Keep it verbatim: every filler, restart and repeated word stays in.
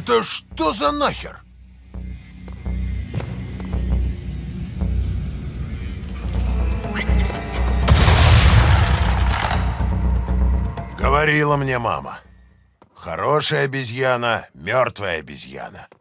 Это что за нахер? Говорила мне мама. Хорошая обезьяна, мертвая обезьяна.